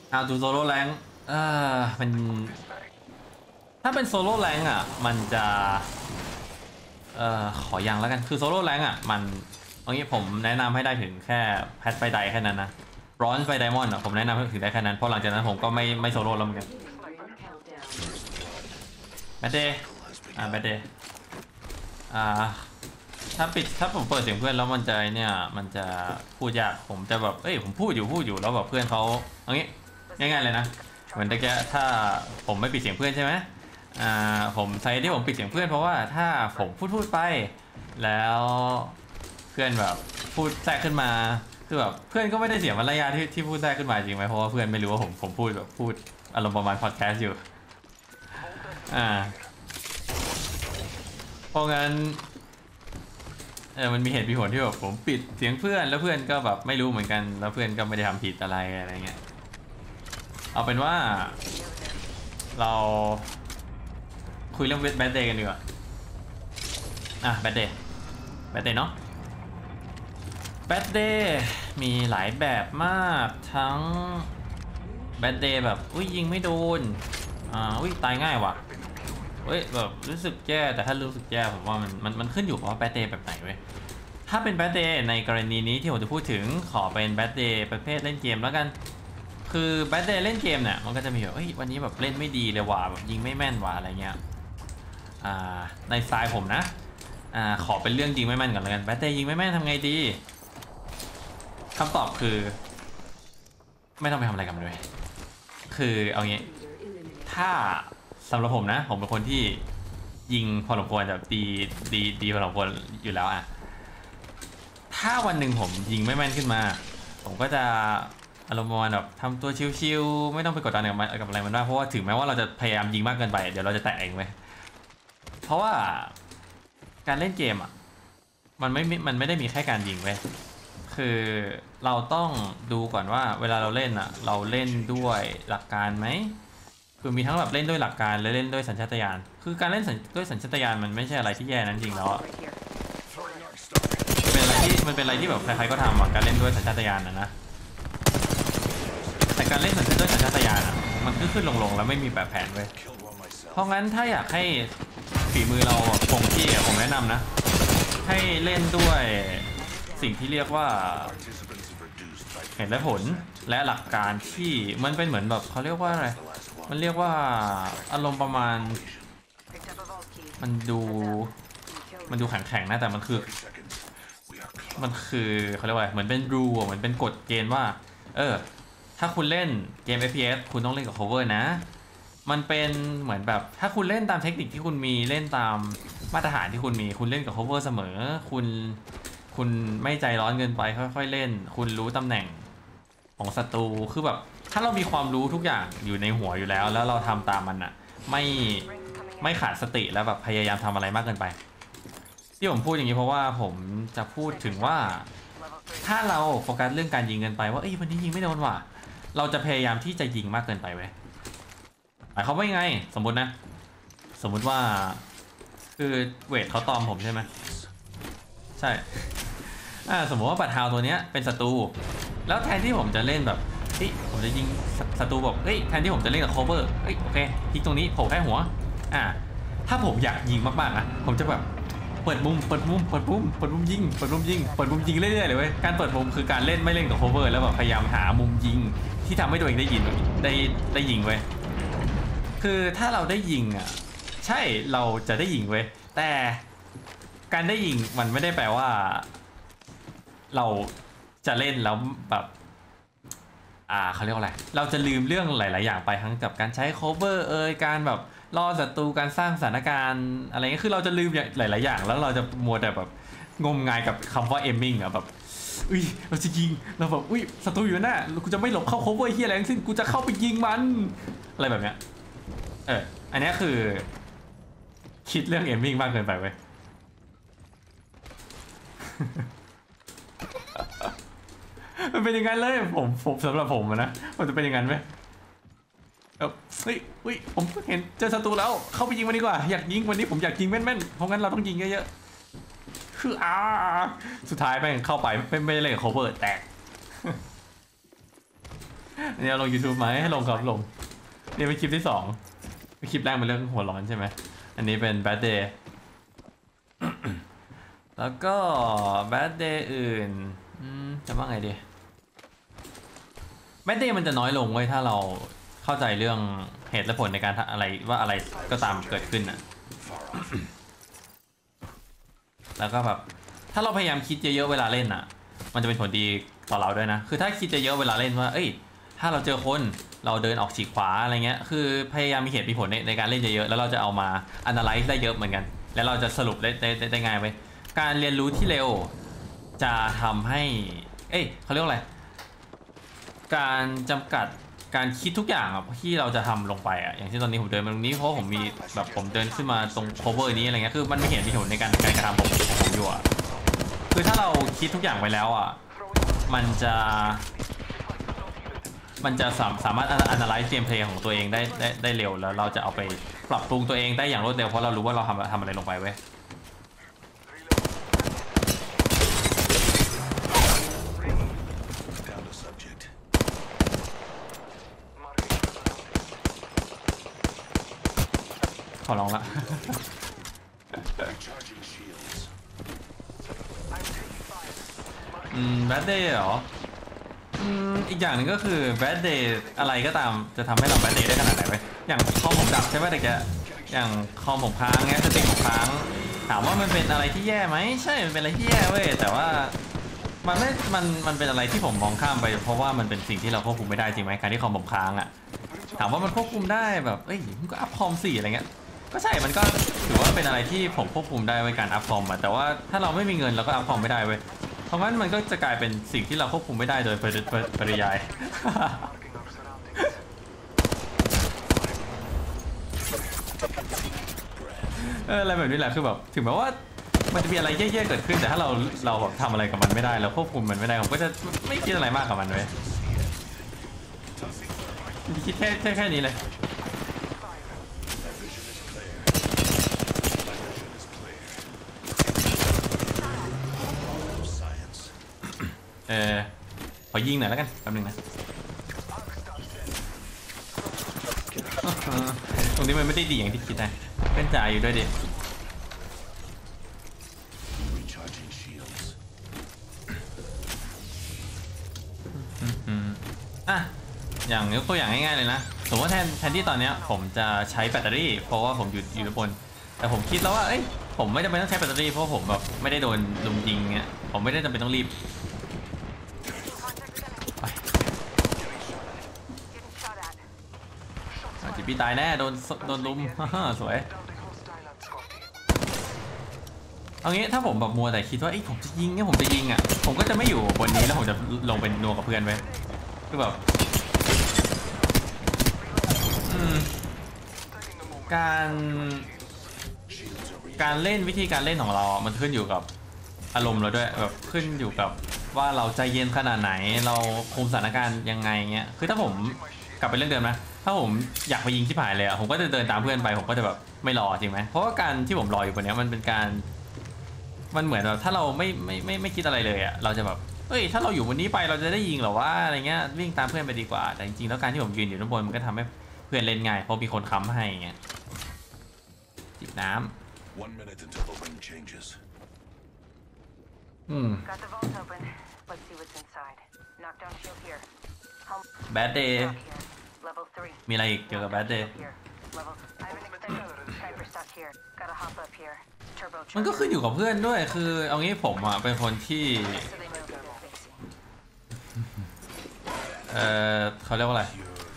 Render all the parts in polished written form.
How to solo rank มันถ้าเป็นโซโล่แรงอ่ะมันจะขออย่างแล้วกันคือโซโล่แรงอ่ะมันเอางี้ผมแนะนำให้ได้ถึงแค่แพทไฟไดแค่นั้นนะบรอนซ์ไฟไดมอนด์อ่ะผมแนะนำให้ถึงได้แค่นั้นเพราะหลังจากนั้นผมก็ไม่โซโล่แล้วเหมือนกันแบดเดย์แบดเดย์อ่าถ้าผมเปิดเสียงเพื่อนแล้วมันจะเนี่ยมันจะพูดยากผมจะแบบผมพูดอยู่แล้วแบบเพื่อนเขาเอางี้ง่ายๆเลยนะเหมือนตะกี้ถ้าผมไม่ปิดเสียงเพื่อนใช่ไหมผมใช้ที่ผมปิดเสียงเพื่อนเพราะว่าถ้าผมพูดไปแล้วเพื่อนแบบพูดแทรกขึ้นมาคือแบบเพื่อนก็ไม่ได้เสียมารยาทที่พูดแทรกขึ้นมาจริงไหมเพราะว่าเพื่อนไม่รู้ว่าผมพูดแบบพูดอารมณ์ประมาณพอดแคสต์อยู่อ่าเพราะงั้นมันมีเหตุมีผลที่แบบผมปิดเสียงเพื่อนแล้วเพื่อนก็แบบไม่รู้เหมือนกันแล้วเพื่อนก็ไม่ได้ทำผิดอะไรเงี้ยเอาเป็นว่าเราคุยเรื่องแบดเดย์กันดีกว่าแบดเดย์เนาะแบดเดย์มีหลายแบบมากทั้งแบดเดย์แบบอุ้ยยิงไม่โดนอุ้ยตายง่ายว่ะแบบรู้สึกแย่แต่ถ้ารู้สึกแย่ผมว่ามันขึ้นอยู่กับว่าแบดเดย์แบบไหนเว้ยถ้าเป็นแบดเดย์ในกรณีนี้ที่ผมจะพูดถึงขอเป็นแบดเดย์ประเภทเล่นเกมแล้วกันคือแบดเดย์เล่นเกมเนี่ยมันก็จะมีแบบวันนี้แบบเล่นไม่ดีเลยว่ะแบบยิงไม่แม่นว่ะอะไรเงี้ยในสายผมนะขอเป็นเรื่องยิงไม่แม่นก่อนแล้วกันแบดเดย์ยิงไม่แม่นทำไงดีคำตอบคือไม่ต้องไปทำอะไรกับมันเลยคือเอางี้ถ้าสำหรับผมนะผมเป็นคนที่ยิงพอสมควรแบบดีพอสมควรอยู่แล้วถ้าวันหนึ่งผมยิงไม่แม่นขึ้นมาผมก็จะอารมณ์ประมาณแบบทำตัวชิลๆไม่ต้องไปกดดันกับอะไรมันมากเพราะว่าถึงแม้ว่าเราจะพยายามยิงมากเกินไปเดี๋ยวเราจะแตะเองเว้ยเพราะว่าการเล่นเกมมันไม่ได้มีแค่การยิงเว้ยคือเราต้องดูก่อนว่าเวลาเราเล่นเราเล่นด้วยหลักการไหมคือมีทั้งแบบเล่นด้วยหลักการและเล่นด้วยสัญชาตญาณคือการเล่นด้วยสัญชาตญาณมันไม่ใช่อะไรที่แย่นั้นจริงแล้วมันเป็นอะไรที่แบบใครๆก็ทำการเล่นด้วยสัญชาตญาณนะแต่การเล่นด้วยสัญชาตญาณมันขึ้นลงแล้วไม่มีแบบแผนเว้ยเพราะงั้นถ้าอยากให้ฝีมือเราคงที่ผมแนะนำนะให้เล่นด้วยสิ่งที่เรียกว่าเหตุและผลและหลักการที่มันเป็นเหมือนแบบเขาเรียกว่าอะไรมันเรียกว่าอารมณ์ประมาณมันดูแข็งๆนะแต่มันคือเขาเรียกว่าเหมือนเป็นรูเหมือนเป็นกฎเกณฑ์ว่าถ้าคุณเล่นเกม FPS คุณต้องเล่นกับ cover นะมันเป็นเหมือนแบบถ้าคุณเล่นตามเทคนิคที่คุณมีเล่นตามมาตรฐานที่คุณมีคุณเล่นกับ cover เสมอคุณไม่ใจร้อนเกินไปค่อยๆเล่นคุณรู้ตำแหน่งของศัตรูคือแบบถ้าเรามีความรู้ทุกอย่างอยู่ในหัวอยู่แล้วเราทำตามมันไม่ขาดสติแล้วแบบพยายามทำอะไรมากเกินไปที่ผมพูดอย่างนี้เพราะว่าผมจะพูดถึงว่าถ้าเราโฟกัสเรื่องการยิงเกินไปว่าวันนี้ยิงไม่โดนว่ะเราจะพยายามที่จะยิงมากเกินไปเว้ยหมายความว่ายังไงสมมติว่าคือเวทเขาตอมผมใช่ไหมใช่สมมติว่าปัดฮาวตัวเนี้ยเป็นศัตรูแล้วแทนที่ผมจะเล่นแบบผมจะยิงศัตรูแบบแทนที่ผมจะเล่นกับโคเวอร์โอเคยิงตรงนี้โผล่แค่หัวถ้าผมอยากยิงมากๆนะผมจะแบบเปิดมุมยิงเปิดมุมยิงเรื่อยๆเลยเว้ยการเปิดมุมคือการเล่นไม่เล่นกับโคเวอร์แล้วแบบพยายามหามุมยิงที่ทำให้ตัวเองได้ยิงได้ยิงเว้ยคือถ้าเราได้ยิงใช่เราจะได้ยิงเว้ยแต่การได้ยิงมันไม่ได้แปลว่าเราจะเล่นแล้วแบบเขาเรียกว่าอะไรเราจะลืมเรื่องหลายๆอย่างไปทั้งกับการใช้ cover การแบบล่อศัตรูการสร้างสถานการณ์อะไรเงี้ยคือเราจะลืมหลายๆอย่างแล้วเราจะมัวแต่แบบงมงายกับคำว่า aiming แบบเราจะยิงเราแบบศัตรูอยู่หน้ากูจะไม่หลบเข้า cover เฮียอะไรทั้งสิ้นกูจะเข้าไปยิงมันอะไรแบบเนี้ยอันนี้คือคิดเรื่อง aiming มากเกินไปเว้ยมันเป็นอย่างนั้นเลยผมสำหรับผมนะมันจะเป็นอย่างนั้นไหมผมเห็นเจอศัตรูแล้วเข้าไปยิงมันดีกว่าอยากยิงวันนี้ผมอยากยิงแม่นๆเพราะงั้นเราต้องยิงเยอะๆคือสุดท้ายแม่งเข้าไปไม่ได้เล่นกับ cover แตกอันนี้เอาลง YouTube ไหมให้ลงครับลงนี่เป็นคลิปที่2คลิปแรกเป็นเรื่องหัวร้อนใช่ไหมอันนี้เป็น Bad Day แล้วก็ Bad Day อื่นจะว่าไงดี Bad Day มันจะน้อยลงเว้ยถ้าเราเข้าใจเรื่องเหตุและผลในการอะไรว่าอะไรก็ตามเกิดขึ้นอ่ะ แล้วก็แบบถ้าเราพยายามคิดเยอะๆเวลาเล่นอ่ะมันจะเป็นผลดีต่อเราด้วยนะคือถ้าคิดเยอะๆเวลาเล่นว่าเอ้ยถ้าเราเจอคนเราเดินออกฉีกขวาอะไรเงี้ยคือพยายามมีเหตุมีผลในการเล่นเยอะๆแล้วเราจะเอามา analyze ได้เยอะเหมือนกันแล้วเราจะสรุปได้ง่ายไปการเรียนรู้ที่เร็วจะทำให้เขาเรียกว่าอะไรการจำกัดการคิดทุกอย่างที่เราจะทำลงไปอย่างเช่นตอนนี้ผมเดินมาตรงนี้เพราะผมมีแบบผมเดินขึ้นมาตรง cover นี้อะไรเงี้ยคือมันไม่เห็นมีผลในการกระทำของผมอยู่คือถ้าเราคิดทุกอย่างไปแล้วมันจะสามารถ analyze เกมเพลย์ของตัวเองได้เร็วแล้วเราจะเอาไปปรับปรุงตัวเองได้อย่างรวดเร็วเพราะเรารู้ว่าเราทำอะไรลงไปเว้ยขอลองละ Bad Day เหรออีกอย่างหนึ่งก็คือ Bad Day อะไรก็ตามจะทำให้เรา Bad Day ได้ขนาดไหนเว้ยอย่างคอมผมดับใช่ไหมเด็กจะอย่างคอมผมค้างเงี้ยสติผมค้างถามว่ามันเป็นอะไรที่แย่ไหมใช่มันเป็นอะไรที่แย่เว้ยแต่ว่ามันเป็นอะไรที่ผมมองข้ามไปเพราะว่ามันเป็นสิ่งที่เราควบคุมไม่ได้จริงไหมการที่คอมผมค้างถามว่ามันควบคุมได้แบบมันก็อัพคอม4อะไรเงี้ยก็ใช่มันก็ถือว่าเป็นอะไรที่ผมควบคุมได้ในการอัพคอมแต่ว่าถ้าเราไม่มีเงินเราก็อัพคอมไม่ได้เว้ยเพราะงั้นมันก็จะกลายเป็นสิ่งที่เราควบคุมไม่ได้โดยปริยาย อะไรแบบนี้แหละคือแบบถึงแม้ว่ามันจะมีอะไรแย่ๆเกิดขึ้นแต่ถ้าเราแบบทำอะไรกับมันไม่ได้เราควบคุมมันไม่ได้ผมก็จะไม่คิดอะไรมากกับมันเลยคิดแค่นี้เลยขอยิงหน่อยแล้วกันแป๊บนึงนะตรงนี้มันไม่ได้ดีอย่างที่คิดนะเป็นจ่ายอยู่ด้วยดิอย่างยกตัวอย่างง่ายๆเลยนะสมมติว่าแทนที่ตอนนี้ผมจะใช้แบตเตอรี่เพราะว่าผมอยู่บนแต่ผมคิดแล้วว่าผมไม่จำเป็นต้องใช้แบตเตอรี่เพราะผมแบบไม่ได้โดนลุมยิงเงี้ยผมไม่ได้จำเป็นต้องรีบจิบปี้ตายแน่โดนลุมสวยเอางี้ถ้าผมแบบมัวแต่คิดว่าผมจะยิงเนี่ยผมจะยิงผมก็จะไม่อยู่บนนี้แล้วผมจะลงเป็นนัวกับเพื่อนไปคือแบบการเล่นวิธีการเล่นของเรามันขึ้นอยู่กับอารมณ์เราด้วยแบบขึ้นอยู่กับว่าเราใจเย็นขนาดไหนเราคุมสถานการณ์ยังไงเงี้ยคือถ้าผมกลับไปเรื่องเดิมนะถ้าผมอยากไปยิงที่ผายเลยผมก็จะเดินตามเพื่อนไปผมก็จะแบบไม่รอจริงไหมเพราะว่าการที่ผมรออยู่บนนี้มันเป็นการมันเหมือนแบบถ้าเราไม่คิดอะไรเลยเราจะแบบถ้าเราอยู่บนนี้ไปเราจะได้ยิงหรอว่าอะไรเงี้ยวิ่งตามเพื่อนไปดีกว่าแต่จริงๆแล้วการที่ผมยืนอยู่ด้านบนมันก็ทำให้เพื่อนเล่นง่ายเพราะมีคนค้ำให้เงี้ยจิบน้ำBad Day มีอะไรอีกเกี่ยวกับ Bad Day มันก็ขึ้นอยู่กับเพื่อนด้วยคือเอางี้ผมเป็นคนที่เขาเรียกว่าอะไร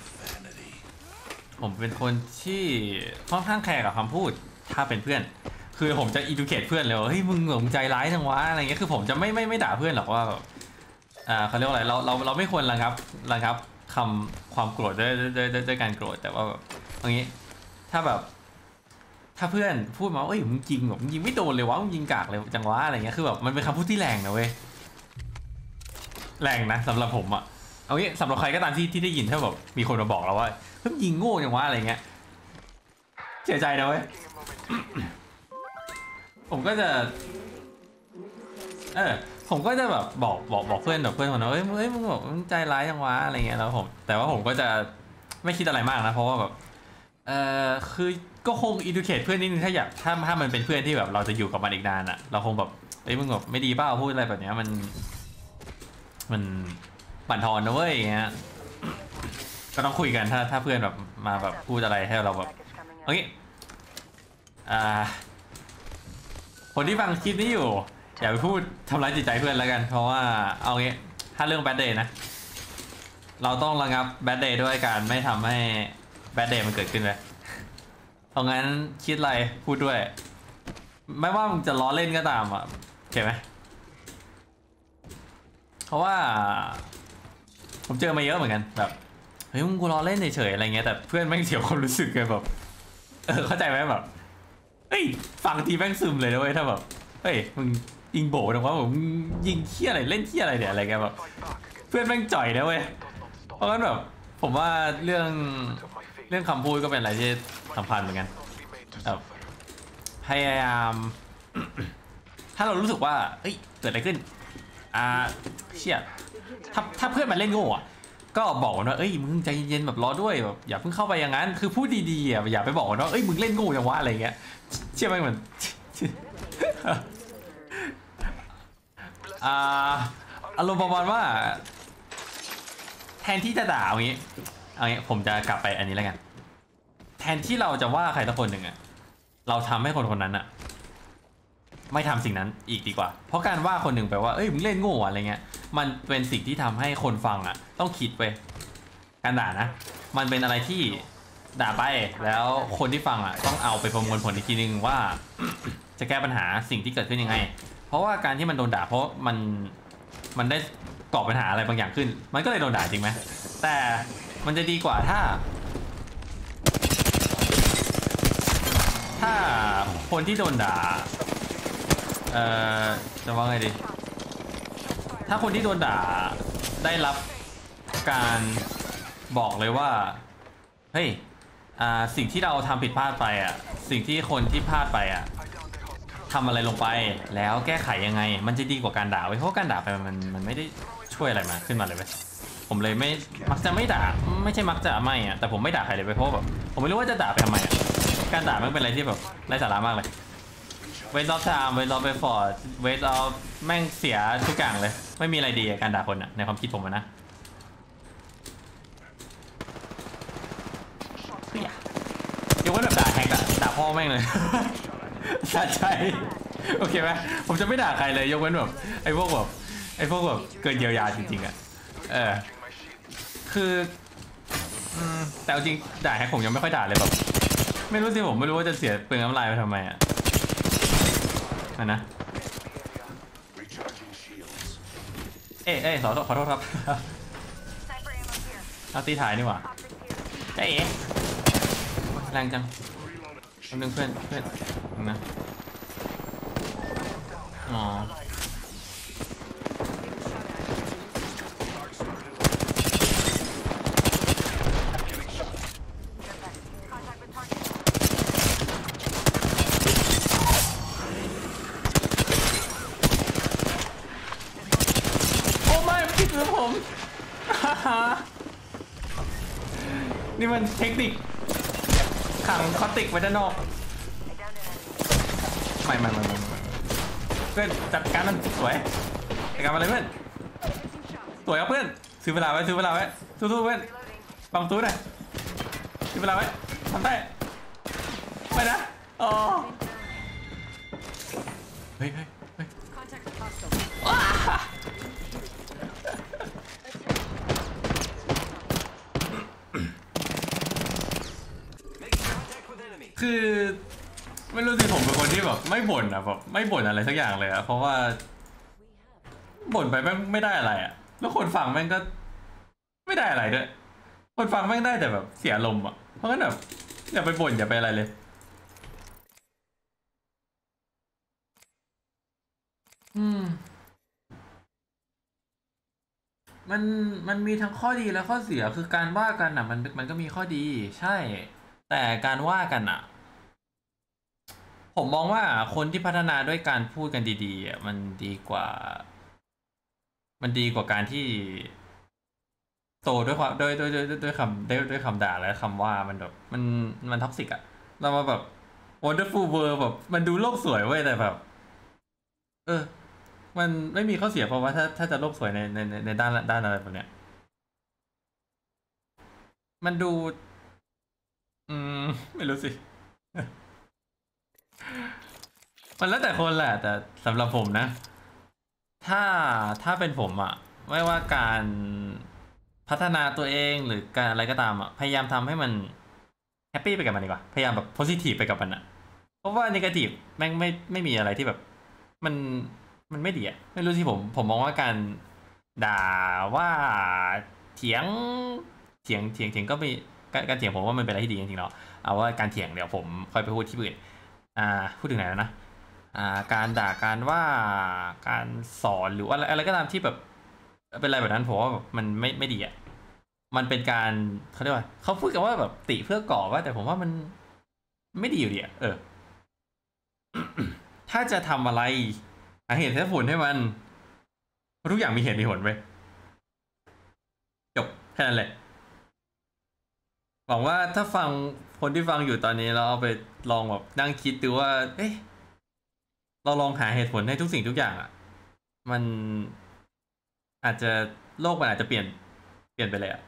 ผมเป็นคนที่ค่อนข้างแคร์กับคำพูดถ้าเป็นเพื่อนคือผมจะ educate เพื่อนเลยว่ามึงใจร้ายจังวะอะไรเงี้ยคือผมจะไม่ด่าเพื่อนหรอกว่าเขาเรียกว่าอะไรเราไม่ควรระงับความโกรธด้วยการโกรธแต่ว่าแบบอย่างนี้ถ้าเพื่อนพูดมามึงจริงแบบมึงยิงไม่โดนเลยวะมึงยิงกากเลยจังวะอะไรเงี้ยคือแบบมันเป็นคำพูดที่แรงนะเว้ยแรงนะสำหรับผมเอางี้สำหรับใครก็ตามที่ได้ยินถ้าแบบมีคนมาบอกเราว่าเพิ่งยิงโง่จังวะอะไรเงี้ยเสียใจนะเว้ย ผมก็จะผมก็จะแบบบอกเพื่อนแบบเพื่อนคนนั้นเฮ้ยมึงแบบมึงใจร้ายจังวะอะไรเงี้ยแล้วผมแต่ว่าผมก็จะไม่คิดอะไรมากนะเพราะว่าแบบคือก็คง educate เพื่อนนิดนึงถ้าอยากถ้ามันเป็นเพื่อนที่แบบเราจะอยู่กับมันอีกนานอะเราคงแบบเอ้ยมึงแบบไม่ดีเปล่าพูดอะไรแบบเนี้ยมันบั่นทอนนะเว้ยอย่างเงี้ยก็ต้องคุยกันถ้าเพื่อนแบบมาแบบพูดอะไรให้เราแบบโอเคอ่าคนที่ฟังคลิปนี้อยู่อย่าไปพูดทำร้ายจิตใจเพื่อนแล้วกันเพราะว่าเอางี้ถ้าเรื่อง bad day นะเราต้องระงับ bad day ด้วยการไม่ทำให้ bad day มันเกิดขึ้นเลยเพราะงั้นคิดอะไรพูดด้วยไม่ว่ามึงจะล้อเล่นก็ตามอ่ะเข้าไหมเพราะว่าผมเจอมาเยอะเหมือนกันแบบเฮ้ยมึงกูล้อเล่นเฉยๆอะไรเงี้ยแต่เพื่อนแม่งเสียความรู้สึกเลยแบบเข้าใจไหมแบบเฮ้ยฟังทีแม่งซึมเลยนะเว้ยถ้าแบบเฮ้ยมึงยิงโบนะว่าผมยิงเที่ยอะไรเล่นเที่ยอะไรเนี่ยอะไรเงี้ยแบบเพื่อนแม่งจ่อยนะเว้ยเพราะงั้นแบบผมว่าเรื่องคำพูดก็เป็นอะไรที่สำคัญเหมือนกันแบบพยายามถ้าเรารู้สึกว่าเฮ้ยเกิดอะไรขึ้นเชี่ยถ้าเพื่อนมันเล่นโง่อะก็บอกว่าเอ้ยมึงใจเย็นๆแบบรอด้วยแบบอย่าเพิ่งเข้าไปอย่างนั้นคือพูดดีๆอ่ะอย่าไปบอกว่าเอ้ยมึงเล่นโง่อย่างวะอะไรเงี้ยเชื่อไหมเหมือนอ่าอารมณ์ประมาณว่าแทนที่จะด่าเอางี้ผมจะกลับไปอันนี้แล้วกันแทนที่เราจะว่าใครสักคนหนึ่งอ่ะเราทำให้คนคนนั้นอ่ะไม่ทำสิ่งนั้นอีกดีกว่าเพราะการว่าคนหนึ่งแปลว่าเอ้ยมึงเล่นโง่อะไรเงี้ยมันเป็นสิ่งที่ทำให้คนฟังอ่ะต้องคิดไปการด่านะมันเป็นอะไรที่ด่าไปแล้วคนที่ฟังอ่ะต้องเอาไปประมวลผลอีกทีนึงว่า จะแก้ปัญหาสิ่งที่เกิดขึ้นยังไงเพราะว่าการที่มันโดนด่าเพราะมันได้ก่อปัญหาอะไรบางอย่างขึ้นมันก็เลยโดนด่าจริงไหมแต่มันจะดีกว่าถ้าคนที่โดนด่าเอ่อจะว่าไงดีถ้าคนที่โดนด่าได้รับการบอกเลยว่าเฮ้ยสิ่งที่เราทำผิดพลาดไปอ่ะสิ่งที่คนที่พลาดไปอ่ะทำอะไรลงไปแล้วแก้ไขยังไงมันจะดีกว่าการด่าไว้เพราะการด่าไปมันไม่ได้ช่วยอะไรมาขึ้นมาเลยเว้ยผมเลยไม่มักจะไม่ด่าไม่ใช่มักจะไม่อ่ะแต่ผมไม่ด่าใครเลยไปเพราะแบบผมไม่รู้ว่าจะด่าไปทำไมอ่ะการด่ามันเป็นอะไรที่แบบไร้สาระมากเลยเวทออฟไทม์เวทออฟเอฟอร์ตเวทออฟแม่งเสียทุกอย่างเลยไม่มีอะไรดีกับการด่าคนอ่ะในความคิดผมนะยกเว้นแบบด่าแฮกอะด่าพ่อแม่งเลยสะใจโอเคไหมผมจะไม่ด่าใครเลยยกเว้นแบบไอ้พวกแบบเกินเยียวยาจริงๆอะคือแต่จริงด่าแฮกผมยังไม่ค่อยด่าเลยแบบไม่รู้สิผมไม่รู้ว่าจะเสียเปลืองน้ำลายไปทำไมอะนะขอโทษครับเอาตีถ่ายนี่หว่าเจ๊แรงจังคนนึงเพื่อนนะอ๋อโอ้ไม่ผิดหรือผมนี่มันเทคนิคขังคอติกไว้ด้านนอกไม่เพื่อนจัดการมันสวยจัดการมันเลยเพื่อนสวยครับเพื่อนซื้อเวลาไว้สู้ๆเพื่อนบังตู้หน่อยซื้อเวลาไว้ทำได้ไปนะอ๋อเฮ้ยคือไม่รู้สิผมเป็นคนที่แบบไม่บ่นอะแบบไม่บ่นอะไรสักอย่างเลยอะเพราะว่าบ่นไปแม่งไม่ได้อะไรอะแล้วคนฟังแม่งก็ไม่ได้อะไรด้วยคนฟังแม่งได้แต่แบบเสียลมณ์อะเพราะงั้นแบบอย่าไปบ่นอย่าไปอะไรเลยอืมมันมันมีทั้งข้อดีและข้อเสียคือการว่ากันอ่ะมันก็มีข้อดีใช่แต่การว่ากันอ่ะผมมองว่าคนที่พัฒนาด้วยการพูดกันดีๆอ่ะมันดีกว่ามันดีกว่าการที่โตด้วยความด้วยคำด้วยคำด่าและคำว่ามันแบบมันท็อกซิกอะเรามาแบบ wonderful world แบบมันดูโลกสวยเว้ยแต่แบบเออมันไม่มีข้อเสียเพราะว่าถ้าจะโลกสวยในด้านอะไรแบบเนี้ยมันดูอืมไม่รู้สิมันแล้วแต่คนแหละแต่สำหรับผมนะ ถ้าเป็นผมอะไม่ว่าการพัฒนาตัวเองหรือการอะไรก็ตามอะพยายามทำให้มันแฮปปี้ไปกับมันดีกว่าพยายามแบบโพซิทีฟไปกับมันอะเพราะว่านกาทีฟแม่งไม่มีอะไรที่แบบมันไม่ดีอะไม่รู้ที่ผมมองว่าการด่าว่าเถียงเถียงก็ไม่การเถียงผมว่ามันเป็นอะไรที่ดีจริงๆเนาะเอาว่าการเถียงเดี๋ยวผมค่อยไปพูดที่อื่นอ่าพูดถึงไหนแล้วนะ การด่าการว่าการสอนหรือว่าอะไรก็ตามที่แบบเป็นอะไรแบบนั้นผมว่าแบบมันไม่ดีอ่ะมันเป็นการเขาเรียกว่าเขาพูดกันว่าแบบติเพื่อก่อว่าแต่ผมว่ามันไม่ดีอยู่ดีอ่ะถ้าจะทำอะไรหาเหตุและผลให้มันทุกอย่างมีเหตุมีผลไปจบแค่นั้นแหละหวังว่าถ้าฟังคนที่ฟังอยู่ตอนนี้เราเอาไปลองแบบนั่งคิดดูว่าเอ๊ะเราลองหาเหตุผลให้ทุกสิ่งทุกอย่างอ่ะมันอาจจะโลกมันอาจจะเปลี่ยนไปเลยอ่ะ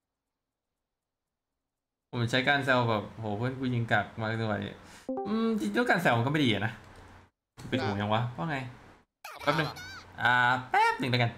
ผมใช้การแซวแบบโหเพื่อนกูยิงกักมากเลยจริงๆแล้วการแซวมันก็ไม่ดีอะนะปิดหูยังวะว่าไงแป๊บหนึงอ่าแป๊บหนึ่งแล้วกัน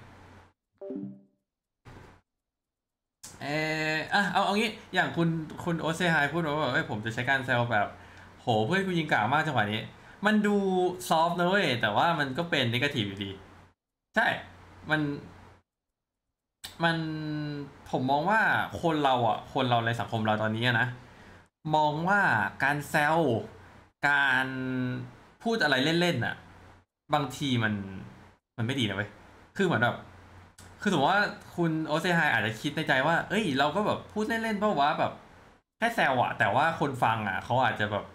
เอเอางี้อย่างคุณโอเซไฮพูดว่าแบบเอ้ยผมจะใช้การแซวแบบโหเพื่อนกูยิงกากมากจังหวะนี้มันดูซอฟต์นะเว้ยแต่ว่ามันก็เป็นนิเกทีฟอยู่ดีใช่มันมันผมมองว่าคนเราในสังคมเราตอนนี้อะนะ มองว่าการแซวการพูดอะไรเล่นๆน่ะบางทีมันไม่ดีนะเว้ยคือเหมือนแบบคือสมมติว่าคุณโอเซไฮอาจจะคิดในใจว่าเอ้ยเราก็แบบพูดเล่นๆเพราะว่าแบบแค่แซวอะแต่ว่าคนฟังอะเขาอาจจะแบบ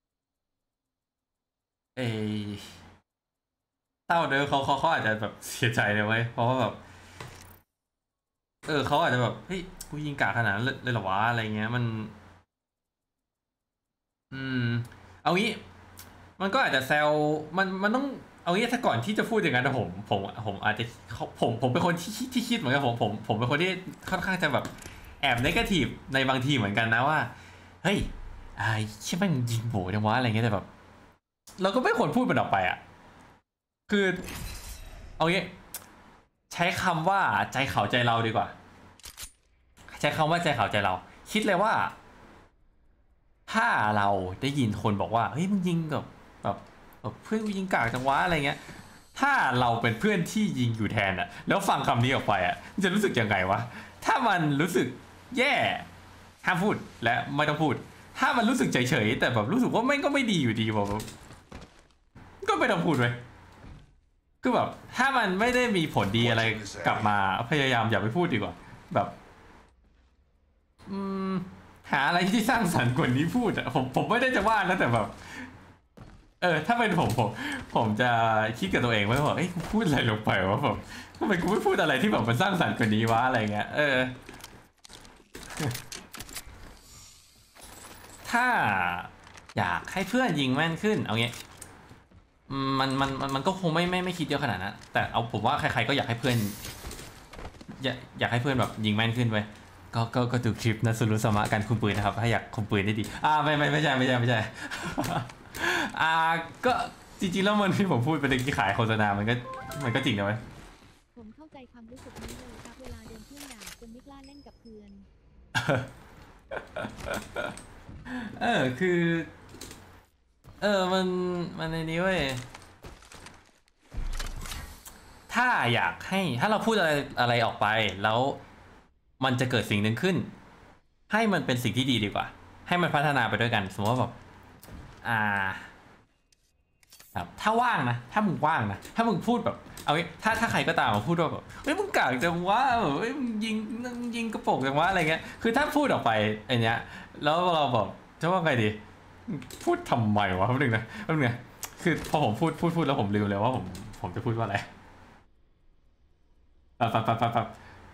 เออเศร้าเด้อเขาอาจจะแบบเสียใจเลยเว้ยเพราะว่าแบบเขาอาจจะแบบเฮ้ยกูยิงกาขนาดนั้นเลยเหรอวะอะไรเงี้ยอืมเอางี้ มันก็อาจจะแซวมันต้องเอางี้ถ้าก่อนที่จะพูดอย่างนั้นนะผมอาจจะผมเป็นคนที่คิดเหมือนกันผมเป็นคนที่ค่อนข้างจะแบบแอบเนกาทีฟในบางทีเหมือนกันนะว่าเฮ้ยไอ้ใช่ไหมมึงยิงโบจังวะอะไรเงี้ยแต่แบบเราก็ไม่ควรพูดมันออกไปอ่ะคือเอางี้ใช้คำว่าใจเขาใจเราดีกว่าใช้คำว่าใจเขาใจเราคิดเลยว่า ถ้าเราได้ยินคนบอกว่าเฮ้ยมึงยิงแบบเพื่อนกูยิงกากจังวะอะไรเงี้ยถ้าเราเป็นเพื่อนที่ยิงอยู่แทนอะแล้วฟังคำนี้ออกไปอะจะรู้สึกยังไงวะถ้ามันรู้สึกแย่ห้ามพูดและไม่ต้องพูดถ้ามันรู้สึกเฉยๆแต่แบบรู้สึกว่าไม่ก็ไม่ดีอยู่ดีแบบก็ไม่ต้องพูดเลยคือแบบถ้ามันไม่ได้มีผลดีอะไรกลับมาพยายามอย่าไปพูดดีกว่าแบบอืมหาอะไรที่สร้างสรรค์กว่านี้พูดอะผมไม่ได้จะว่านะแต่แบบ ถ้าเป็นผมจะคิดกับตัวเองไว้ว่าเอ้ยกูพูดอะไรลงไปวะแบบทำไมกูไม่พูดอะไรที่แบบมันสร้างสรรค์กว่านี้วะอะไรเงี้ยถ้าอยากให้เพื่อนยิงแม่นขึ้นเอางี้มันก็คงไม่คิดเยอะขนาดนั้นแต่เอาผมว่าใครๆก็อยากให้เพื่อนอยากให้เพื่อนแบบยิงแม่นขึ้นไปก็ดูคลิปนะสุรุสมะการคุมปืนนะครับถ้าอยากคุมปืนได้ดีไม่ใช่อ่าก็จริงๆแล้วมันที่ผมพูดเป็นเรื่องที่ขายโฆษณามันก็จริงนะเว้ยผมเข้าใจความรู้สึกนี้เลยครับเวลาโดนเพื่อนด่าจนไม่กล้าเล่นกับเพื่อนคือมันในนี้เว้ยถ้าอยากให้ถ้าเราพูดอะไรออกไปแล้วมันจะเกิดสิ่งหนึ่งขึ้นให้มันเป็นสิ่งที่ดีดีกว่าให้มันพัฒนาไปด้วยกันสมมติว่าแบบอ่า ครับถ้าว่างนะถ้ามึงว่างนะถ้ามึงพูดแบบเอางี้ถ้าใครก็ตามมาพูดว่าแบบเฮ้ยมึงกากจังวะเฮ้ยมึงยิงกระโปรงจังวะอะไรเงี้ยคือถ้าพูดออกไปไอเนี้ยแล้วเราแบบจะว่าไงดีพูดทำไมวะแป๊บนึงนะแป๊บนึงนะคือพอผมพูดแล้วผมลืมเลยว่าผมจะพูดว่าอะไรแบบ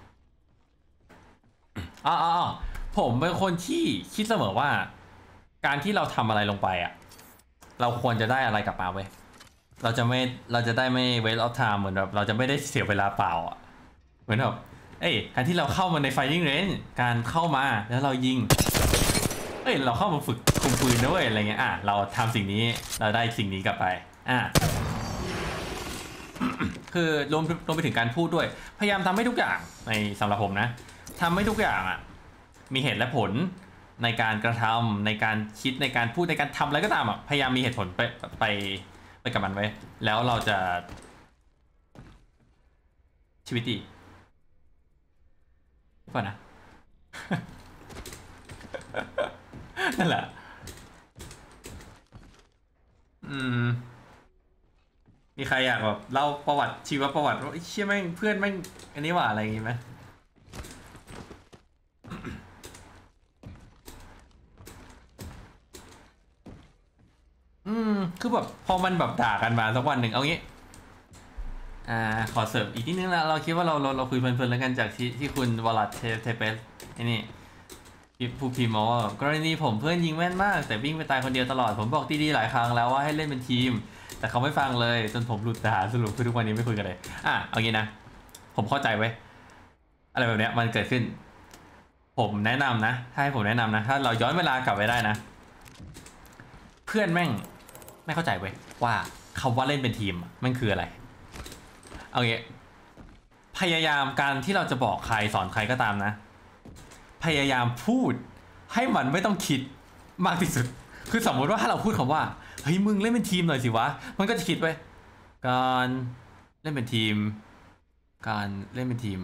อ๋อผมเป็นคนที่คิดเสมอว่าการที่เราทำอะไรลงไปอ่ะเราควรจะได้อะไรกลับมาเว้ยเราจะไม่เราจะได้ไม่ waste of time เหมือนแบบเราจะไม่ได้เสียเวลาเปล่าอ่ะเหมือนแบบการที่เราเข้ามาใน firing range การเข้ามาแล้วเรายิงเราเข้ามาฝึกคุมปืนด้วยอะไรเงี้ยเราทำสิ่งนี้เราได้สิ่งนี้กลับไปคือรวมไปถึงการพูดด้วยพยายามทำให้ทุกอย่างในสำหรับผมนะทำให้ทุกอย่างอ่ะมีเหตุและผลในการกระทำในการคิดในการพูดในการทำอะไรก็ตามอ่ะพยายามมีเหตุผลไปกับมันไว้แล้วเราจะชีวิตดีก่อนนะ นั่นแหละมีใครอยากแบบเล่าประวัติชีวประวัติว่าเชี่ยแม่งเพื่อนแม่งอันนี้ว่าอะไรอย่างงี้ไหมคือแบบพอมันแบบด่ากันมาสักวันหนึ่งเอางี้ขอเสริมอีกนิดนึงละเราคิดว่าเราคุยเพลินๆแล้วกันจากที่คุณวลัดเทเปสนี่ผู้พิมพ์มาว่ากรณีผมเพื่อนยิงแม่นมากแต่วิ่งไปตายคนเดียวตลอดผมบอกดีๆหลายครั้งแล้วว่าให้เล่นเป็นทีมแต่เขาไม่ฟังเลยจนผมหลุดด่าสรุปคือทุกวันนี้ไม่คุยกันเลยเอางี้นะผมเข้าใจไว้อะไรแบบเนี้ยมันเกิดขึ้นผมแนะนำนะถ้าให้ผมแนะนำนะถ้าเราย้อนเวลากลับไปได้นะเพื่อนแม่งไม่เข้าใจเว้ยว่าคำว่าเล่นเป็นทีมมันคืออะไรเอางี้พยายามการที่เราจะบอกใครสอนใครก็ตามนะพยายามพูดให้มันไม่ต้องคิดมากที่สุดคือสมมติว่าถ้าเราพูดคำว่าเฮ้ยมึงเล่นเป็นทีมหน่อยสิวะมันก็จะคิดไว้การเล่นเป็นทีมการเล่นเป็นทีม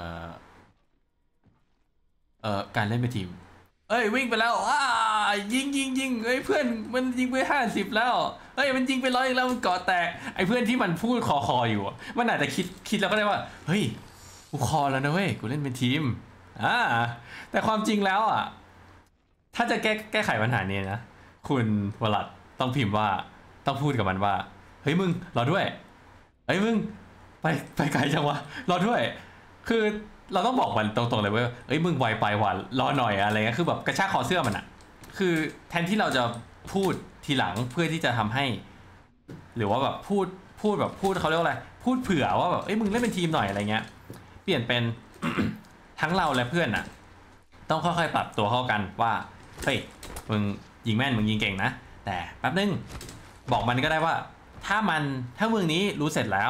การเล่นเป็นทีมวิ่งไปแล้วยิงเพื่อนมันยิงไป50แล้วมันยิงไป100แล้วมันเกาะแตกเพื่อนที่มันพูดคออยู่มันอาจจะคิดแล้วก็ได้ว่าเฮ้ยกูคอแล้วนะเว้ยกูเล่นเป็นทีมแต่ความจริงแล้วถ้าจะแก้ไขปัญหานี้นะคุณวลัดต้องพิมพ์ว่าต้องพูดกับมันว่าเฮ้ยมึงรอด้วยมึงไปไกลจังวะรอด้วยคือเราต้องบอกมันตรงๆเลยว่ามึงไวไปว่ะรอหน่อยอะไรเงี้ยคือแบบกระชากคอเสื้อมันคือแทนที่เราจะพูดทีหลังเพื่อที่จะทำให้หรือว่าแบบพูดแบบพูดเขาเรียกว่าอะไรพูดเผื่อว่าแบบมึงเล่นเป็นทีมหน่อยอะไรเงี้ยเปลี่ยนเป็น ทั้งเราและเพื่อนต้องค่อยๆปรับตัวเข้ากันว่าเฮ้ยมึงยิงแม่นมึงยิงเก่งนะแต่แป๊บนึงบอกมันก็ได้ว่าถ้าเมืองนี้รู้เสร็จแล้ว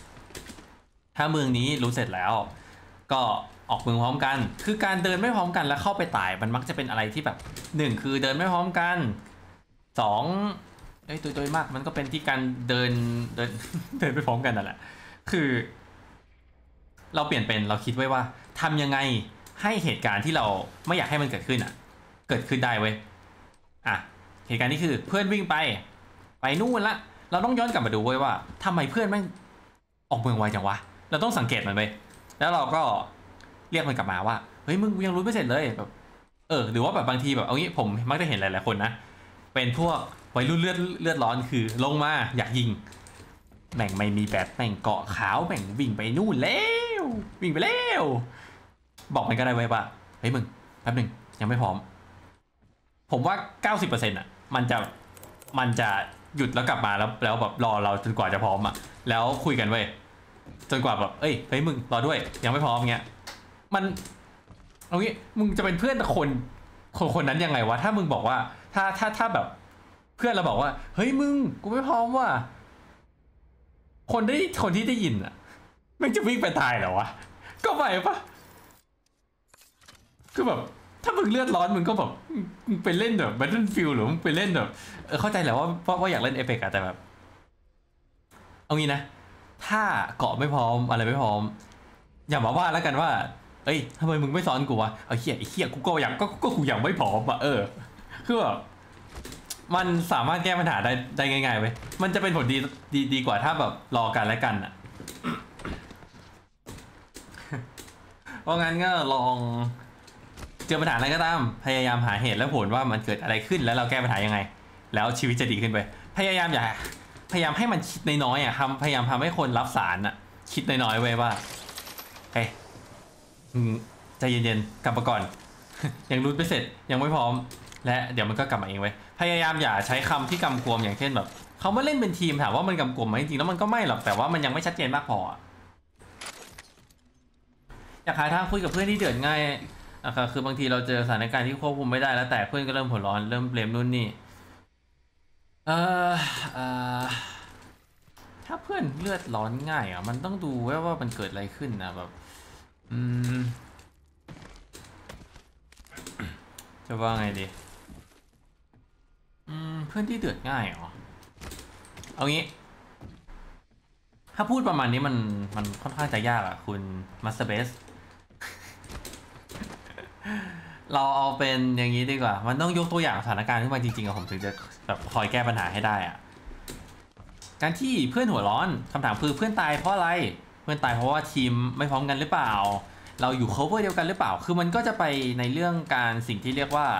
ก็ออกเมืองพร้อมกันคือการเดินไม่พร้อมกันแล้วเข้าไปตายมันมักจะเป็นอะไรที่แบบ1คือเดินไม่พร้อมกัน2ตัวมากมันก็เป็นที่การเดินไม่พร้อมกันนั่นแหละคือเราเปลี่ยนเป็นเราคิดไว้ว่าทำยังไงให้เหตุการณ์ที่เราไม่อยากให้มันเกิดขึ้นเกิดขึ้นได้เว้ยเหตุการณ์นี้คือเพื่อนวิ่งไปนู่นละเราต้องย้อนกลับมาดูเว้ยว่าทำไมเพื่อนแม่งออกเมืองไวจังวะเราต้องสังเกตมันไปแล้วเราก็เรียกมันกลับมาว่าเฮ้ยมึงยังรู้ไม่เสร็จเลยแบบหรือว่าแบบบางทีแบบเอางี้ผมมักจะเห็นหลายๆคนนะเป็นพวกวัยรุ่นเลือดร้อนคือลงมาอยากยิงแม่งไม่มีแบตแม่งเกาะขาวแม่งวิ่งไปนู่นแล้ววิ่งไปแล้วบอกมันก็ได้ไว้ว่าเฮ้ยมึงแป๊บนึงยังไม่พร้อมผมว่า 90%มันจะหยุดแล้วกลับมาแล้วแบบรอเราจนกว่าจะพร้อมแล้วคุยกันเว้ยจนกว่าแบบเฮ้ยมึงรอด้วยยังไม่พร้อมเงี้ยมันเอางี้มึงจะเป็นเพื่อนคนนั้นยังไงวะถ้ามึงบอกว่าถ้าแบบเพื่อนเราบอกว่าเฮ้ยมึงกูไม่พร้อมว่ะคนที่ได้ยินมันจะวิ่งไปตายเหรอวะก็ไปปะคือแบบถ้ามึงเลือดร้อนมึงก็แบบมึงไปเล่นแบบ Battlefield หรือมึงไปเล่นแบบเข้าใจแหละว่าอยากเล่น Apex แต่แบบเอางี้นะถ้าเกาะไม่พร้อมอะไรไม่พร้อมอย่ามาว่าแล้วกันว่าทำไมมึงไม่ซ้อนกูวะเหี้ยกูก็กูยังไม่พร้อมคือแบบมันสามารถแก้ปัญหาได้ง่ายๆเว้ยมันจะเป็นผลดีกว่าถ้าแบบรอกันและกันเพราะงั้นก็ลองเจอปัญหาอะไรก็ตามพยายามหาเหตุและผลว่ามันเกิดอะไรขึ้นแล้วเราแก้ปัญหายังไงแล้วชีวิตจะดีขึ้นไปพยายามให้มันคิดน้อยๆพยายามทำให้คนรับสารคิดน้อยๆไว้ว่าเฮ้ยใจเย็นๆกลับมาก่อน ยังรูทไม่เสร็จยังไม่พร้อมและเดี๋ยวมันก็กลับมาเองเว้ยพยายามอย่าใช้คำที่กำกวมอย่างเช่นแบบเขามาเล่นเป็นทีมถามว่ามันกำกวมไหมจริงๆแล้วมันก็ไม่หรอกแต่ว่ามันยังไม่ชัดเจนมากพออยากหาทางคุยกับเพื่อนที่เดือดง่ายนะครับคือบางทีเราเจอสถานการณ์ที่ควบคุมไม่ได้แล้วแต่เพื่อนก็เริ่มหัวร้อนเริ่มเบลมนู่นนี่เออเออถ้าเพื่อนเลือดร้อนง่ายอ่ะมันต้องดูว่ามันเกิดอะไรขึ้นนะแบบจะว่าไงดีเพื่อนที่เดือดง่ายเหรอเอางี้ถ้าพูดประมาณนี้มันค่อนข้างจะยากอ่ะคุณมัสเตอร์เบส เราเอาเป็นอย่างนี้ดีกว่ามันต้องยกตัวอย่างสถานการณ์ขึ้นมาจริงๆอะผมถึงจะแบบคอยแก้ปัญหาให้ได้อะการที่เพื่อนหัวร้อนคำถามคือเพื่อนตายเพราะอะไรเพื่อนตายเพราะว่าทีมไม่พร้อมกันหรือเปล่าเราอยู่ cover เดียวกันหรือเปล่าคือมันก็จะไปในเรื่องการสิ่งที่เรียกว่า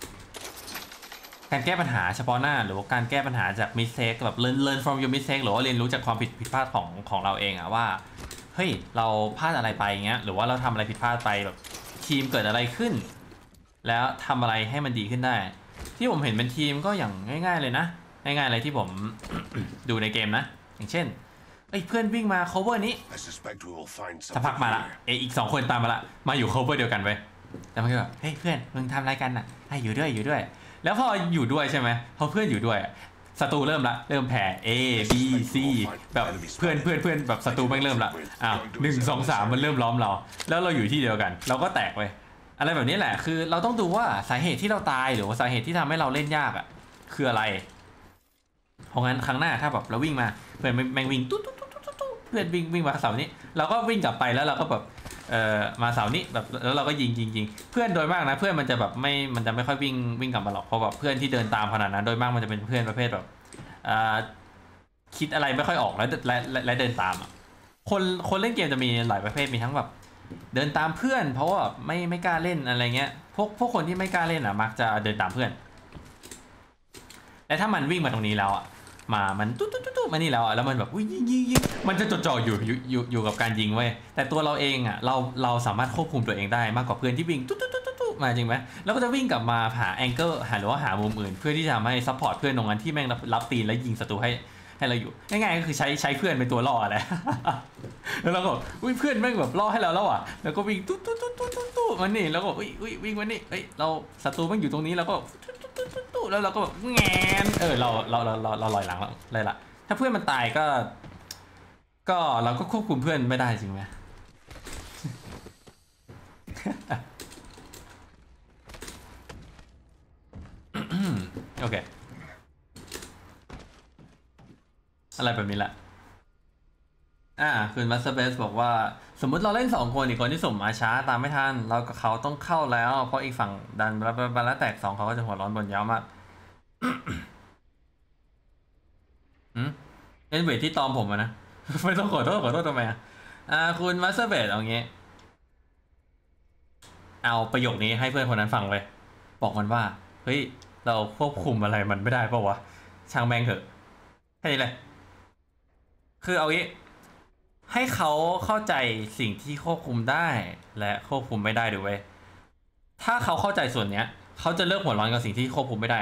การแก้ปัญหาเฉพาะหน้าหรือว่าการแก้ปัญหาจาก mistake แบบ learn from your mistake หรือว่าเรียนรู้จากความผิดพลาดของเราเองอะว่าเฮ้ยเราพลาดอะไรไปเงี้ยหรือว่าเราทำอะไรผิดพลาดไปแบบทีมเกิดอะไรขึ้นแล้วทำอะไรให้มันดีขึ้นได้ที่ผมเห็นเป็นทีมก็อย่างง่ายๆเลยนะง่ายๆเลยที่ผม ดูในเกมนะอย่างเช่นเพื่อนวิ่งมา cover นี้สักพักมาละอีก2 คนตามมาละมาอยู่ cover เดียวกันไปแล้วมันก็แบบเฮ้ยเพื่อนมึงทำอะไรกันน่ะอยู่ด้วยแล้วพออยู่ด้วยใช่ไหมพอเพื่อนอยู่ด้วยศัตรูเริ่มแผ่ A B C แบบเพื่อนแบบศัตรูแม่งเริ่มละ1 2 3มันเริ่มล้อมเราแล้วเราอยู่ที่เดียวกันเราก็แตกไปอะไรแบบนี้แหละคือเราต้องดูว่าสาเหตุที่เราตายหรือว่าสาเหตุที่ทำให้เราเล่นยากอ่ะคืออะไรเพราะงั้นครั้งหน้าถ้าแบบเราวิ่งมาเพื่อนแม่งวิ่งตุ๊เพื่อนวิ่งมาเสานี้เราก็วิ่งกลับไปแล้วเราก็แบบมาเสานี้แบบแล้วเราก็ยิงเพื่อนโดยมากนะเพื่อนมันจะแบบมันจะไม่ค่อยวิ่งกลับมาหรอกเพราะแบบเพื่อนที่เดินตามขนาดนั้นโดยมากมันจะเป็นเพื่อนประเภทแบบคิดอะไรไม่ค่อยออกและเดินตามอ่ะคนเล่นเกมจะมีหลายประเภทมีทั้งแบบเดินตามเพื่อนเพราะว่าไม่กล้าเล่นอะไรเงี้ยพวกคนที่ไม่กล้าเล่นอ่ะมักจะเดินตามเพื่อนและถ้ามันวิ่งมาตรงนี้แล้วอ่ะมันตุ๊มานี่แล้วอ่ะแล้วมันแบบยิงมันจะจดจ่ออยู่กับการยิงไว้แต่ตัวเราเองอ่ะเราสามารถควบคุมตัวเองได้มากกว่าเพื่อนที่วิ่งตุ๊มาจริงไหมแล้วก็จะวิ่งกลับมาหาแองเกิลหรือว่าหามุมอื่นเพื่อที่จะทำให้ซัพพอร์ตเพื่อนตรงนั้นที่แม่งรับตีนแล้วยิงศัตรูให้เราอยู่ง่ายๆก็คือใช้เพื่อนเป็นตัวล่อแหละแล้วเราก็เพื่อนแม่งแบบล่อให้เราแล้วอ่ะแล้วก็วิ่งตุ๊มันนี่แล้วก็วิ่งมันนี่เราศัตรูแม่งอยู่ตรงนี้แล้วก็แล้วเราก็แบบแงนเราลอยหลังแล้วเลยละถ้าเพื่อนมันตายก็เราก็ควบคุมเพื่อนไม่ได้จริงไหม โอเคอะไรแบบนี้แหละคุณมัสเตอร์เบสบอกว่าสมมุติเราเล่น2 คนอีกคนที่ส่งมาช้าตามไม่ทันเรากับเขาต้องเข้าแล้วเพราะอีกฝั่งดันแล้วแตก2เขาก็จะหัวร้อนบนยาวมากเล่นเวทที่ตอมผมนะ ไม่ต้องขอโทษทำไมคุณมัสเตอร์เบสเอางี้เอาประโยคนี้ให้เพื่อนคนนั้นฟังเลยบอกมันว่าเฮ้ยเราควบคุมอะไรมันไม่ได้ป่าววะช่างแม่งเถอะแค่นี้เลยคือเอางี้ให้เขาเข้าใจสิ่งที่ควบคุมได้และควบคุมไม่ได้ด้วยถ้าเขาเข้าใจส่วนเนี้ยเขาจะเลิกหัวร้อนกับสิ่งที่ควบคุมไม่ได้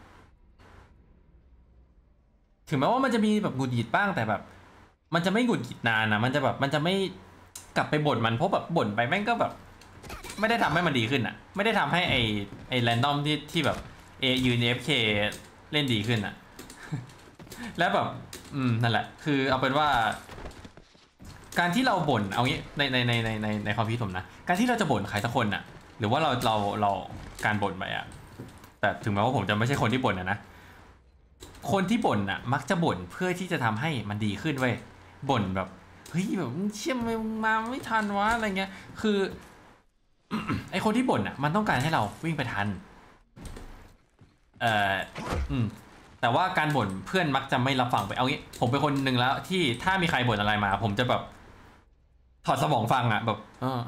ถึงแม้ว่ามันจะมีแบบหงุดหงิดบ้างแต่แบบมันจะไม่หงุดหงิดนานนะมันจะไม่กลับไปบ่นมันเพราะแบบบ่นไปแม่งก็แบบไม่ได้ทำให้มันดีขึ้นอ่ะไม่ได้ทำให้ไอแรนดอมที่แบบยืน AFK เล่นดีขึ้นอ่ะ แล้วแบบนั่นแหละคือเอาเป็นว่าการที่เราบ่นเอางี้ในความคิดผมนะการที่เราจะบ่นใครสักคนน่ะหรือว่าเราการบ่นไปอะแต่ถึงแม้ว่าผมจะไม่ใช่คนที่บ่นนะคนที่บ่นน่ะมักจะบ่นเพื่อที่จะทำให้มันดีขึ้นเว้ยบ่นแบบเฮ้ยแบบเชี่ยมาไม่ทันวะอะไรเงี้ยคือ ไอคนที่บ่นน่ะมันต้องการให้เราวิ่งไปทันแต่ว่าการบ่นเพื่อนมักจะไม่รับฟังไปเอางี้ผมเป็นคนหนึ่งแล้วที่ถ้ามีใครบ่นอะไรมาผมจะแบบถอดสมองฟังอ่ะแบบ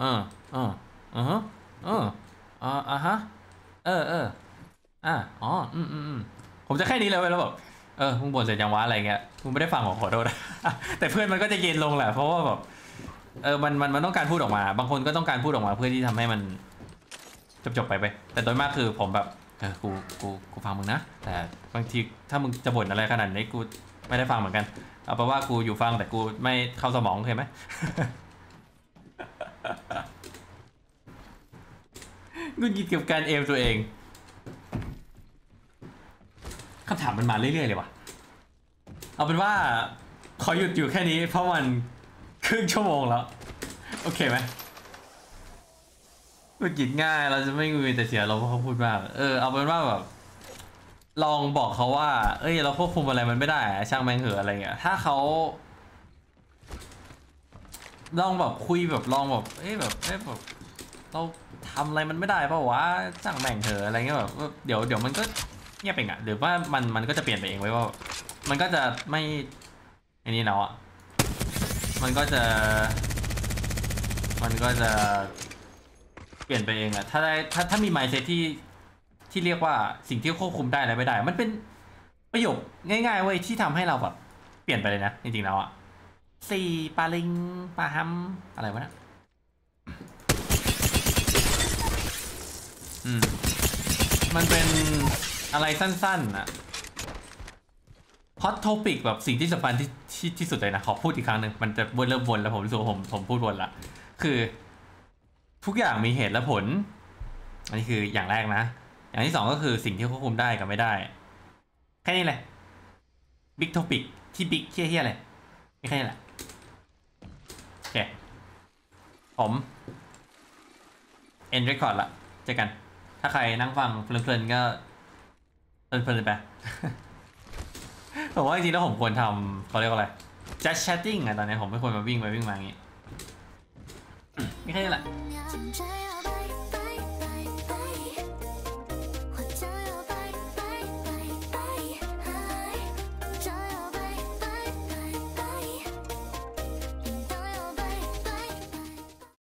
ผมจะแค่นี้เลยแล้วแบบมึงบ่นเสร็จยังวะอะไรเงี้ยมึงไม่ได้ฟังของขอโทษ แต่เพื่อนมันก็จะเย็นลงแหละเพราะว่าแบบมันต้องการพูดออกมาบางคนก็ต้องการพูดออกมาเพื่อที่ทำให้มันจบไปแต่โดยมากคือผมแบบกูฟังมึงนะแต่บางทีถ้ามึงจะบ่นอะไรขนาดนี้กูไม่ได้ฟังเหมือนกันเอาเป็นว่ากูอยู่ฟังแต่กูไม่เข้าสมองเคยไหม กูกินกับการเอมตัวเองคำถามมันมาเรื่อยๆเลยว่ะเอาเป็นว่าขอหยุดอยู่แค่นี้เพราะมันครึ่งชั่วโมงแล้วโอเคไหมมันกินง่ายเราจะไม่มีแต่เสียเราเพราะเขาพูดมากเอาเป็นว่าแบบลองบอกเขาว่าเราควบคุมอะไรมันไม่ได้ช่างแม่งเหอะอะไรเงี้ยถ้าเขาลองแบบคุยแบบลองแบบแบบเราทำอะไรมันไม่ได้เปล่าวะช่างแม่งเหอะอะไรเงี้ยแบบเดี๋ยวมันก็เงียบเองอะหรือว่ามันก็จะเปลี่ยนไปเองไว้ว่ามันก็จะไม่อันนี้แล้วอะมันก็จะเปลี่ยนไปเองอะถ้ามี mindset ที่เรียกว่าสิ่งที่ควบคุมได้และไม่ได้มันเป็นประโยคง่ายๆเว้ยที่ทำให้เราแบบเปลี่ยนไปเลยนะจริงๆแล้วอะสี่ปาลิงปาฮัมอะไรวะนะมันเป็นอะไรสั้นๆอะฮอตโทปิกแบบสิ่งที่สำคัญที่สุดเลยนะขอพูดอีกครั้งหนึ่งมันจะเริ่มวนแล้วผมรู้สึกว่าผมพูดวนละคือทุกอย่างมีเหตุและผลอันนี้คืออย่างแรกนะอย่างที่สองก็คือสิ่งที่ควบคุมได้กับไม่ได้แค่นี้เลยบิ๊กโทปิกที่บิ๊กเฮี้ยๆเลยไม่แค่นี้แหละโอเคผมเอ็นเรคคอร์ดละเจอกันถ้าใครนั่งฟังเพลินๆก็เพลินๆไป ผมว่าจริงๆแล้วผมควรทำเขาเรียกว่าอะไร just chatting อะตอนนี้ผมไม่ควรมาวิ่งไปวิ่งมาอย่างงี้ไม่แค่นี้แหละ